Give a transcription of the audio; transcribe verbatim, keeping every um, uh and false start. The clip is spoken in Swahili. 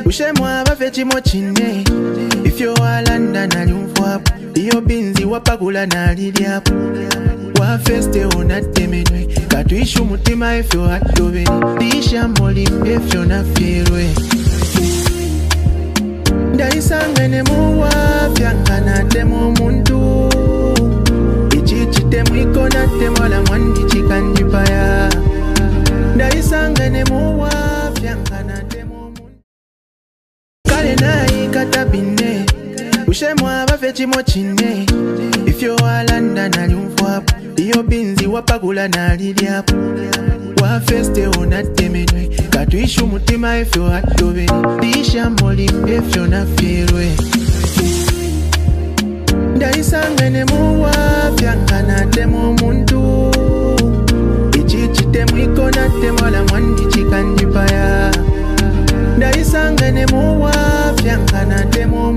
Ushemwa bafechi mochine. If you are London na lumfwa. Iyo binzi wapagula na lidiapo. Wa feste onatemenwe. Katuishu mutima if you had to be. Disha moli if you na feelwe. Ndaisangene muwa Fiankana temo muntu Ichichi temo ikona temo la mwandi chikanjipaya Ndaisangene muwa Fiankana temo muntu Kale na ikatabine Ushemwa bafechi mochine If you are London na lumfwapo Iyo binzi wapagula na lidiapo Wa feste onatemenwe Katuishu mutima if you had to be Disha moli if you na feelwe Ndaisangene muwa Fiankana temo muntu Ichichi temo ikona temo la mwandi chikanjipaya Ndaisangene muwa Fiankana temo